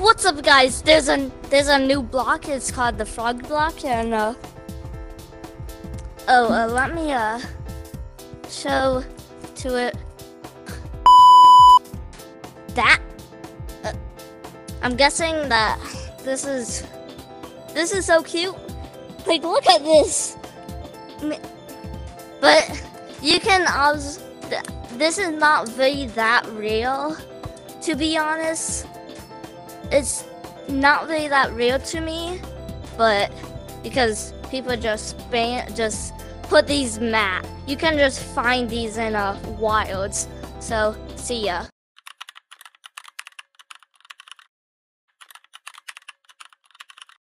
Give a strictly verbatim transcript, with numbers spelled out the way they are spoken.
What's up, guys? There's a there's a new block. It's called the frog block, and uh oh, uh, let me uh show to it that uh, I'm guessing that this is this is so cute. Like, look at this. But you can also, this is not really that real, to be honest. It's not really that real to me, but because people just spam, just put these map. You can just find these in uh, wilds. So see ya.